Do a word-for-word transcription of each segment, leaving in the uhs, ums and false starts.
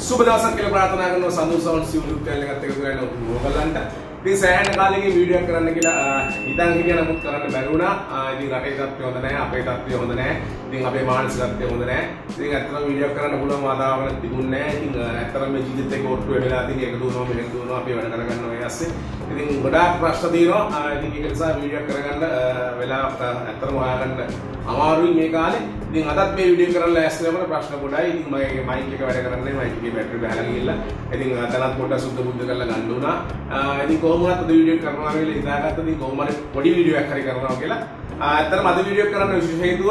සුබ දවසක් කියලා ප්‍රාර්ථනා කරනවා සඳු සවුන්ඩ්ස් YouTube channel එකත් එකතු වෙන ඔයගොල්ලන්ට. ඉතින් සෑහෙන කාලෙකින් වීඩියෝ එකක් කරන්න කියලා හිතන් හිටියා නමුත් කරන්න බැරි වුණා. ඉතින් රටේ තත්ත්වය හොඳ නැහැ, අපේ තත්ත්වය හොඳ නැහැ. ඉතින් අපේ මානසික තත්ත්වය හොඳ නැහැ. ඉතින් ඇත්තටම වීඩියෝ කරන්න පුළුවන් වාතාවරණයක් තිබුණේ නැහැ. ඉතින් ඇත්තටම මේ ජීවිත එක ඔට්ටු වෙලා ඉතින් ඒක දුවනවා මෙහෙම දුවනවා අපි වැඩ කරගන්න ඔය ඇස්සේ. ඉතින් ගොඩාක් ප්‍රශ්න තියෙනවා. ඉතින් ඒක නිසා වීඩියෝ කරගන්න වෙලාවක් ඇත්තටම හොයාගන්න අමාරුයි මේ කාලේ. ඉතින් අදත් මේ වීඩියෝ කරන්න ලෑස්ති වෙනකොට ප්‍රශ්න ගොඩයි. ඉතින් මගේ මයික් එක වැඩ කරන්නේ මයික් එකේ බැටරි බහලා ගිහිල්ලා. ඉතින් තනත් පොඩ්ඩක් සුද්ධ බුද්ධ කරලා ගන්න උනා. ඉතින් කොහොම වුණත් අද වීඩියෝ කරනවා කියලා හිතාගත්තා. ඉතින් කොහොම හරි පොඩි වීඩියෝ එකක් හරි කරනවා කියලා. ඇත්තටම අද වීඩියෝ කරන්න විශේෂ හේතුව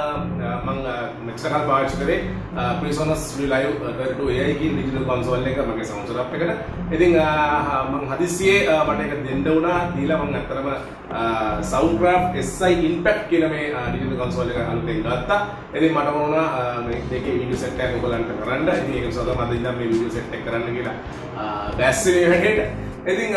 මම මෙච්චර කාල පාවිච්චි කරේ PreSonus Live thirty-two A I කියන ඩිජිටල් කන්සෝල් එක මගේ සවුන්ඩ් සෙටප් එකට. ඉතින් මම හදිස්සියේ මට ඒක දෙන්න උනා. දීලා මම ඇත්තටම Soundcraft S I Impact කියන මේ ඩිජිටල් කන්සෝල් එක අලුතෙන් ගත්තා. ඉතින් මට වුණා මේ දෙකේ වීඩියෝ සෙට් එකක් ඔයගලන්ට කරන්න. ඉතින් ඒක නිසා තමයි අද ඉඳන් මේ වීඩියෝ සෙට් එක කරන්න කියලා බැස්සේ වැඩේට. ඉතින්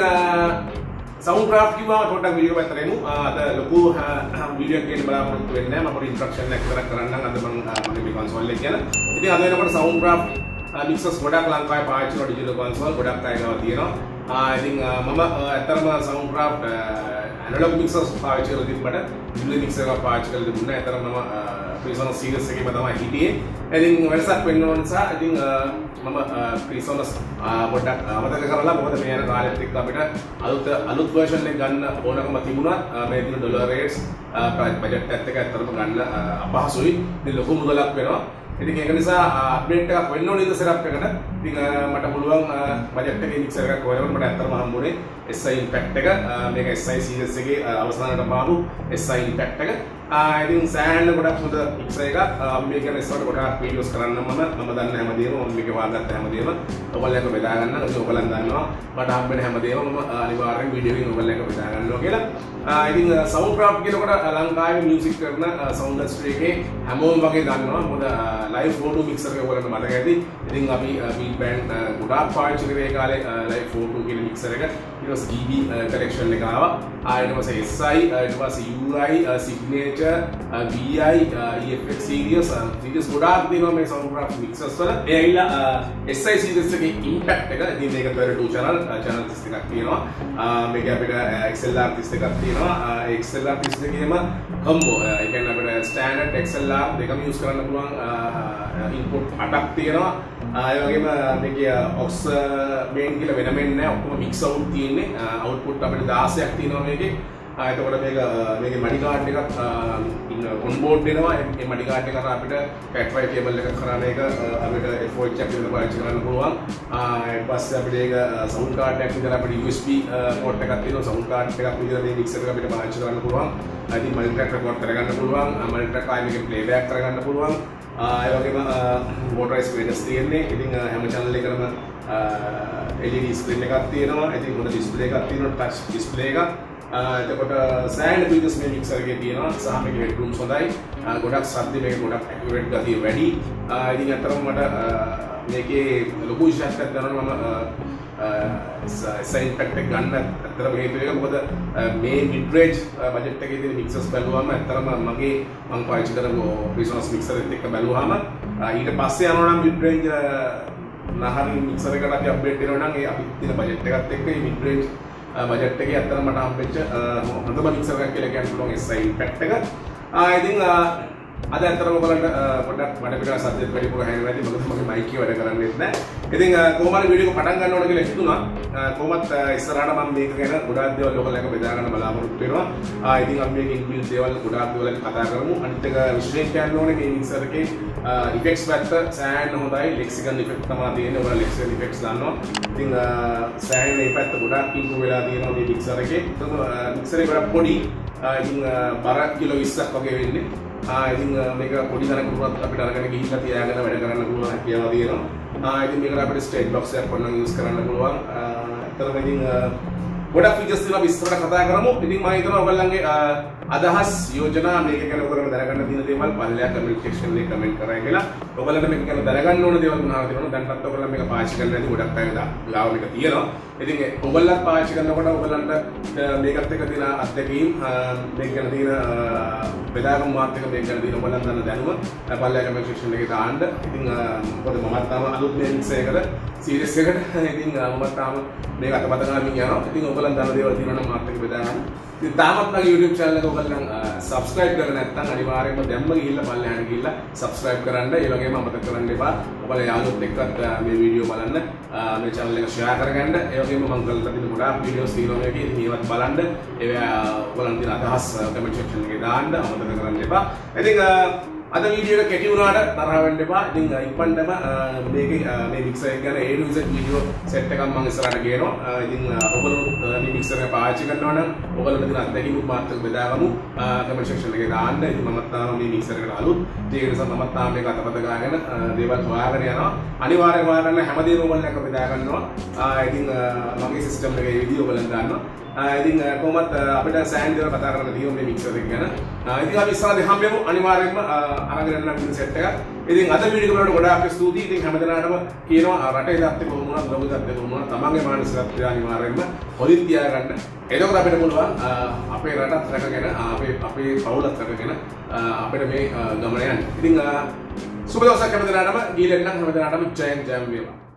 Soundcraft කිව්වම පොඩ්ඩක් වීඩියෝ පැත්තට එමු. අද ලොකු වීඩියෝ එකක් ගන්න බලාපොරොත්තු වෙන්නේ නැහැ. මම පොඩි ඉන්ස්ට්‍රක්ෂන් එකක් කරලා කරන්නම් අද මම මගේ මේ කන්සෝල් එක ගැන. ඉතින් අද වෙනකොට Soundcraft mixers ගොඩක් ලංකාවේ පාවිච්චි කරන ඩිජිටල් කන්සෝල් ගොඩක් අය ගාව තියෙනවා. ඉතින් මම ඇත්තටම Soundcraft analog mixers පාවිච්චි කරලා තිබ්බට digital mixer එකක් පාවිච්චි කරලා තිබුණා. ඇත්තටම මම PreSonus series එකේම තමයි හිටියේ. ඉතින් වෙනසක් වෙන්න ඕන නිසා ඉතින් මම PreSonus පොඩ්ඩක් අමතක කරලා මොකද මේ යන කාලෙත් එක්ක අපිට අලුත් අලුත් version එක ගන්න ඕනකම තිබුණා. මේ දින ඩොලර් රේට්ස් බජට් එකත් එක්ක ඇත්තටම ගන්න අපහසුයි. ඉතින් ලොකු මුදලක් වෙනවා. ඉතින් ඒක නිසා අප්ඩේට් එකක් වෙන්න ඕනේ ඉත සෙටප් එකට. ඉතින් මට පුළුවන් බජට් එකේ මික්සර් එකක් හොයනකොට මට ඇත්තටම හම්බුනේ S I Impact එක. මේක S I series එකේ අවසානට පාපු S I Impact එක. ඉතින් සෑහෙන ගොඩක් හොඳ මික්සර් එකක්. අපි මේක ගැන ඉස්සරහට ගොඩාක් වීඩියෝස් කරන්න මම මම දන්න හැමදේම මම මේක වාගත්ත හැමදේම ඔයගොල්ලන්ට බෙදා ගන්න. ඉතින් ඔයගොල්ලන් දන්නවා මට හම්බෙන හැමදේම මම අනිවාර්යෙන් වීඩියෝ එකෙන් ඔයගොල්ලන්ට බෙදා ගන්නවා කියලා. ඉතින් Soundcraft කියනකොට ලංකාවේ මියුසික් කරන සවුන්ඩ් ඉන්ඩස්ට්‍රි එකේ හැමෝම වගේ දන්නවා. මොකද live photo mixer එක ඔයගොල්ලන්ට මතක ඇති. ඉතින් අපි beat band ගොඩාක් පාවිච්චි කරේ ඒ කාලේ live photo කියන mixer එක. ඊට පස්සේ D B collection එක ආවා. ඊට පස්සේ S I ඊට පස්සේ U I signature V I E F X series series ගොඩාක් තියෙනවා මේ Soundcraft mixers වල. ඒ ඇවිල්ලා S I series එකේ Impact එක. ඉතින් මේක thirty-two channel channel thirty-එකක් තියෙනවා. මේක අපිට X L R thirty-එකක් තියෙනවා. X L R thirty-එකේම combo. ඒ කියන්නේ අපිට standard X L R දෙකම use කරන්න පුළුවන් input අටක් තියෙනවා. ඒ වගේම මේකේ aux main කියලා වෙනමෙන් නැහැ. ඔක්කොම mix out තියෙන්නේ. output අපිට දාසයක් තියෙනවා මේකේ. එතකොට මේක මේකේ මඩි කාඩ් එකක් on board වෙනවා. ඒ මඩි කාඩ් එක කරා අපිට cat five cable එකක් කරා මේක අපිට F O H එකක් විතර පාවිච්චි කරන්න පුළුවන්. ඊට පස්සේ අපිට ඒක sound card එකක් විතර අපිට U S B port එකක් තියෙනවා. sound card එකක් විතර මේ mixer එක අපිට පාවිච්චි කරන්න පුළුවන්. ඉතින් multi track record කරගන්න පුළුවන්. multi track ආයෙ මේකේ playback කරගන්න පුළුවන්. ඒ වගේම motorized speakers තියෙන්නේ. ඉතින් හැම channel එකකම L E D screen එකක් තියෙනවා. ඉතින් හොඳ display එකක් තියෙනවා. touch display එකක්. එතකොට සෑහෙන features මේ mixer එකේ තියෙනවා. සහ මේකේ headrooms හොඳයි. ගොඩක් ශබ්ද මේක ගොඩක් accurate ගතිය වැඩි. ඉතින් අතරම මට මේකේ ලොකු ඉෂාවක් ගන්නවා මම S I Impact එක ගන්න අතරම හේතුව එක මොකද මේ mid range budget එකේ තියෙන mixers බලුවාම අතරම මගේ මම පාවිච්චි කරපු PreSonus mixer එකත් එක්ක බලුවාම ඊට පස්සේ යනවා නම් mid range නහරින් mixer එකට අපි අප්ඩේට් කරනවා නම් ඒ අපි තියෙන budget එකත් එක්ක මේ mid range budget එකේ අතරම මට හම්බෙච්ච හොඳම mixer එකක් කියලා කියන්න පුළුවන් S I Impact එක. ආ ඉතින් අද ඇත්තටම ඔයගලන්ට පොඩ්ඩක් මඩ පිටා සබ්ජෙක්ට් වැඩිපුර හැරෙන්න ඇති මොකද මගේ මයික් එක වැඩ කරන්නේත් නැහැ. ඉතින් කොහොම හරි වීඩියෝ එක පටන් ගන්න ඕන කියලා හිතුණා. කොහොමත් ඉස්සරහට මම මේක ගැන ගොඩාක් දේවල් ඔයගලන්ට බෙදා ගන්න බලාපොරොත්තු වෙනවා. ආ ඉතින් අපි මේක ඉන්බිල්ට් දේවල් ගොඩාක් දේවල් කතා කරමු. අනිත් එක විශේෂයෙන් කියන්න ඕනේ මේ මික්සර් එකේ effects පැත්ත සෑහෙන හොඳයි. lexicon effect තමයි තියෙන්නේ. ඔයාලා lexicon effects දන්නවා. ඉතින් සෑහෙන මේ පැත්ත ගොඩාක් improve වෙලා තියෙනවා මේ මික්සර් එකේ. මික්සර් එක ගොඩක් පොඩි. ඉතින් බර කිලෝ විස්සක් වගේ වෙන්නේ. ආ ඉතින් මේක පොඩි තරමකට අපිට අරගෙන ගිහිල්ලා තියාගෙන වැඩ කරන්න පුළුවන් හැකියාව තියෙනවා. ආ ඉතින් මේකට අපිට ස්ටේට් බොක්ස් එකක් වුණා යූස් කරන්න පුළුවන්. අතරම ඉතින් ගොඩක් ෆීචර්ස් තියෙනවා විස්තරට කතා කරමු. ඉතින් මම හිතනවා ඔයගොල්ලන්ගේ අදහස් යෝජනා මේක ගැන ඔයගොල්ලෝ දැනගන්න තියෙන දේවල් පල්ලෙහා කමෙන්ට් සෙක්ෂන් එකේ කමෙන්ට් කරා කියලා. ඔයගොල්ලන්ට මේක ගැන දැනගන්න ඕන දේවල් මොනවද තියෙනවද? දැන්පත් ඔයගොල්ලෝ මේක පාවිච්චි කරන්න ඇති ගොඩක් අය ලාව මේක තියෙනවා. ඉතින් ඔයගොල්ලන්ත් පාවිච්චි කරනකොට ඔයගොල්ලන්ට මේකත් එක්ක තියෙන අත්දැකීම් මේක ගැන තියෙන බෙදාගමු මාත් එක්ක මේක ගැන තියෙන ඔයගොල්ලන් ගන්න දැනුම පල්ලෙහා කමෙන්ට් සෙක්ෂන් එකේ දාන්න. ඉතින් මොකද මමත් තාම අලුත් මේක්ස් එකකට සීරීස් එකට ඉතින් මමත් තාම මේක අතපත ගාමින් යනවා. ඉතින් ඔයගොල්ලන් දන්න දේවල් තියෙනවා නම් මාත් එක්ක බෙදා ගන්න. ඉතින් තාමත් මගේ YouTube channel එක ඔයගොල්ලන් subscribe කරලා නැත්නම් අනිවාර්යයෙන්ම දැම්ම ගිහිල්ලා පල්ලෙහාට ගිහිල්ලා subscribe කරන්න. ඒ වගේම අමතක කරන්න එපා. ඔයාලා යාළුවොත් එක්කත් මේ වීඩියෝ බලන්න මේ channel එක share කරගන්න. ඒ වගේම මම කරලා තියෙන ගොඩාක් videos තියෙනවා මේකේ. ඉතින් ඒවත් බලන්න. ඒවා ඔයගොල්ලන් තියෙන අදහස් comment section එකේ දාන්න අමතක කරන්න එපා. ඉතින් අද වීඩියෝ එක කෙටි වුණාට තරහ වෙන්න එපා. ඉතින් ඉක්මනටම මේකේ මේ මික්සර් එක ගැන A to Z video set එකක් මම ඉස්සරහට ගේනවා. ඉතින් ඔයගොල්ලෝ මේ මික්සර් එක පාවිච්චි කරනවා නම් ඔයගොල්ලන්ට තියෙන අත්දැකීම් මාත් එක්ක බෙදාගමු. කමෙන්ට් සෙක්ෂන් එකේ දාන්න. ඉතින් මමත් තාම මේ මික්සර් එකට අලුත්. ඒ නිසා මමත් තාම මේක අතපත ගාගෙන දේවල් හොයාගෙන යනවා. අනිවාර්යයෙන් හොයාගන්න හැමදේම ඔයගොල්ලෝ එක බෙදා ගන්නවා. ඉතින් මගේ සිස්ටම් එකේ වීඩියෝ ඔයගොල්ලන් ගන්නවා. ඉතින් කොහොමත් අපිට සෑහෙන දේවල් කතා කරන්න තියෙනවා මේ මික්සර් එක ගැන. ඉතින් අපි ඉස්සරහදී හම්බෙමු අනිවාර්යයෙන්ම අරගෙන යන්න විදිහ සෙට් එකක්. ඉතින් අද වීඩියෝ එක වලට ගොඩාක් ස්තුතියි. ඉතින් හැමදෙනාටම කියනවා රටේ තත්ත්වය කොහොම වුණත් ලෝක තත්ත්වය කොහොම වුණත් තමන්ගේ මානසිකත්වය අනිවාර්යයෙන්ම හොදින් තියාගන්න. එතකොට අපිට පුළුවන් අපේ රටත් රැකගෙන අපේ අපේ පවුලත් රැකගෙන අපිට මේ ගමන යන්න. ඉතින් සුබ දවසක් හැමදෙනාටම. ගිහින් එන්නම් හැමදෙනාටම ජයෙන් ජයම් වේවා.